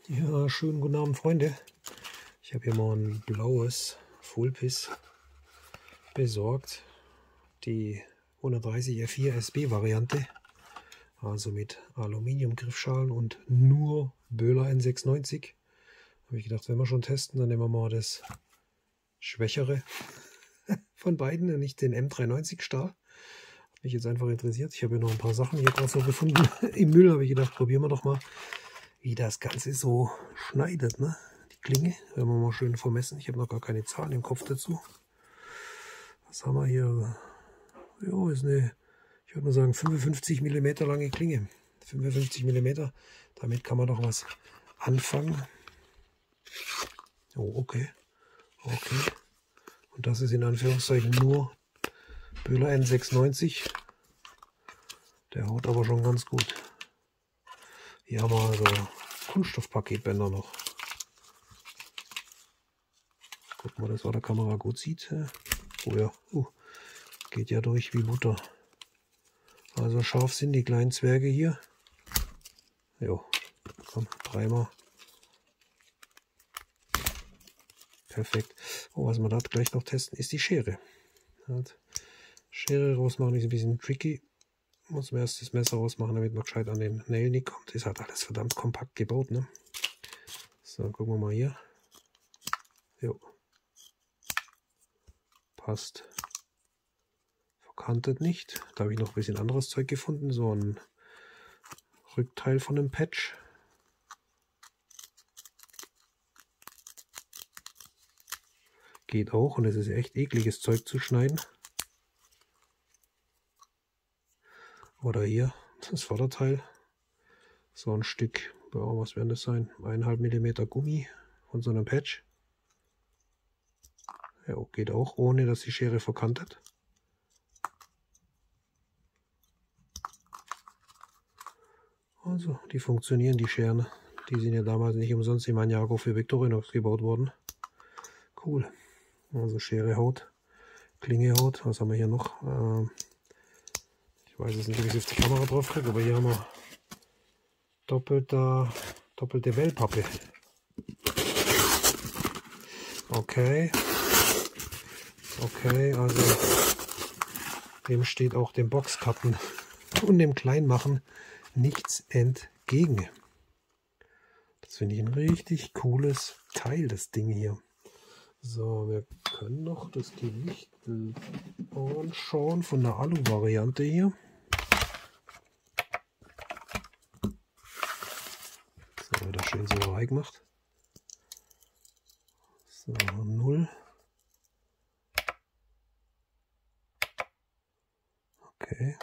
Ja, schönen guten Abend, Freunde. Ich habe hier mal ein blaues Fullpiss besorgt. Die 130 F4 SB Variante. Also mit Aluminium-Griffschalen und nur Böhler N690. Habe ich gedacht, wenn wir schon testen, dann nehmen wir mal das Schwächere von beiden und nicht den M390 Stahl. Hat mich jetzt einfach interessiert. Ich habe hier noch ein paar Sachen hier gerade so gefunden. Im Müll habe ich gedacht, probieren wir doch mal, wie das Ganze so schneidet, ne? Die Klinge, werden wir mal schön vermessen. Ich habe noch gar keine Zahlen im Kopf dazu. Was haben wir hier? Ja, ist eine, ich würde mal sagen, 55 mm lange Klinge. 55 mm, damit kann man doch was anfangen. Oh, okay. Okay. Und das ist in Anführungszeichen nur Böhler N690. Der haut aber schon ganz gut. Hier haben wir also Kunststoffpaketbänder noch. Guck mal, das war der Kamera gut sieht. Oh ja, geht ja durch wie Butter. Also scharf sind die kleinen Zwerge hier. Jo, komm, dreimal. Perfekt. Oh, was wir da gleich noch testen, ist die Schere. Schere rausmachen ist ein bisschen tricky. Muss man erst das Messer rausmachen, damit man gescheit an den Nail nicht kommt. Ist halt alles verdammt kompakt gebaut, ne? So, gucken wir mal hier. Jo. Passt. Verkantet nicht. Da habe ich noch ein bisschen anderes Zeug gefunden. So ein Rückteil von einem Patch. Geht auch und es ist echt ekliges Zeug zu schneiden. Oder hier das Vorderteil. So ein Stück, ja, was werden das sein? 1,5 mm Gummi von so einem Patch. Ja, geht auch, ohne dass die Schere verkantet. Also, die funktionieren, die Scheren. Die sind ja damals nicht umsonst in Maniago für Victorinox gebaut worden. Cool. Also Schere haut, Klinge haut. Was haben wir hier noch? Ich weiß jetzt nicht, ob ich es auf die Kamera drauf kriege, aber hier haben wir doppelte Wellpappe. Okay. Okay, also dem steht auch dem Boxkappen und dem Kleinmachen nichts entgegen. Das finde ich ein richtig cooles Teil, das Ding hier. So, wir können noch das Gewicht anschauen von der Alu-Variante hier. So, wird das schön sauber gemacht. So, 0. Okay.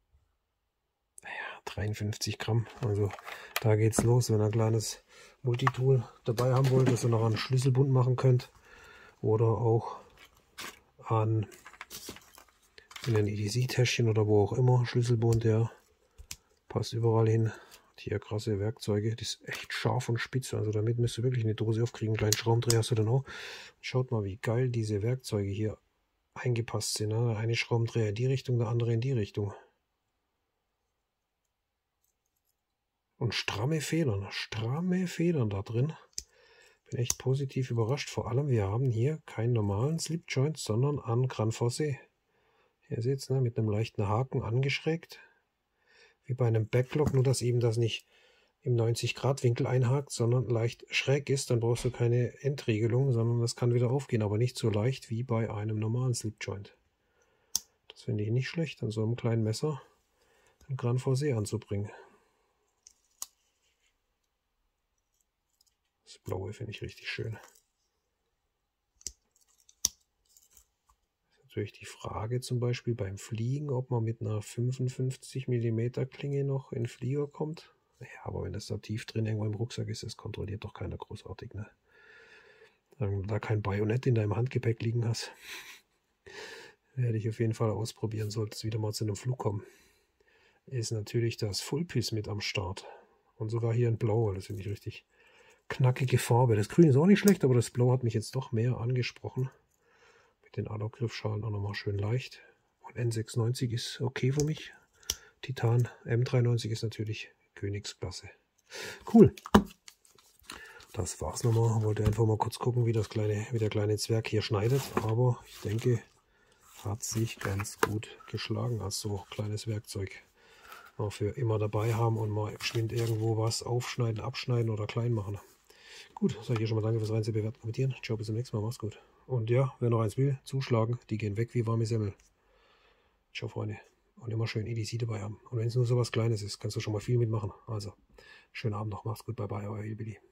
Ja, 53 Gramm. Also da geht's los, wenn ihr ein kleines Multitool dabei haben wollt, dass ihr noch einen Schlüsselbund machen könnt. Oder auch an in ein EDC-Täschchen oder wo auch immer. Schlüsselbund, ja. Passt überall hin. Hier krasse Werkzeuge. Das ist echt scharf und spitz. Also damit müsst ihr wirklich eine Dose aufkriegen. Einen kleinen Schraubendreher hast du dann auch. Schaut mal, wie geil diese Werkzeuge hier eingepasst sind. Ne? Der eine Schraubendreher in die Richtung, der andere in die Richtung. Und stramme Federn da drin. Bin echt positiv überrascht. Vor allem, wir haben hier keinen normalen Slipjoint, sondern einen Gran Fosse. Hier seht ihr, ne, mit einem leichten Haken angeschrägt. Wie bei einem Backlog, nur dass eben das nicht im 90-Grad-Winkel einhakt, sondern leicht schräg ist. Dann brauchst du keine Endriegelung, sondern das kann wieder aufgehen, aber nicht so leicht wie bei einem normalen Slipjoint. Das finde ich nicht schlecht, an so einem kleinen Messer einen Gran Fosse anzubringen. Das Blaue finde ich richtig schön. Natürlich die Frage zum Beispiel beim Fliegen, ob man mit einer 55 mm Klinge noch in den Flieger kommt. Ja, aber wenn das da tief drin irgendwo im Rucksack ist, das kontrolliert doch keiner großartig, ne? Wenn du da kein Bajonett in deinem Handgepäck liegen hast, werde ich auf jeden Fall ausprobieren, sollte es wieder mal zu einem Flug kommen. Ist natürlich das Fullpiss mit am Start. Und sogar hier in Blau, das finde ich richtig knackige Farbe. Das Grün ist auch nicht schlecht, aber das Blau hat mich jetzt doch mehr angesprochen. Den Alu-Griffschalen auch nochmal schön leicht. Und N690 ist okay für mich. Titan M390 ist natürlich Königsklasse. Cool. das war's nochmal. Wollte einfach mal kurz gucken, wie der kleine Zwerg hier schneidet. Aber ich denke, hat sich ganz gut geschlagen als so kleines Werkzeug. Auch für immer dabei haben und mal geschwind irgendwo was aufschneiden, abschneiden oder klein machen. Gut, sage ich hier schon mal danke fürs Rein, bewerten, kommentieren. Ciao, bis zum nächsten Mal, mach's gut. Und ja, wer noch eins will, zuschlagen, die gehen weg wie warme Semmel. Ciao, Freunde. Und immer schön EDC dabei haben. Und wenn es nur so was Kleines ist, kannst du schon mal viel mitmachen. Also, schönen Abend noch, macht's gut, bye bye, euer Hillbilly.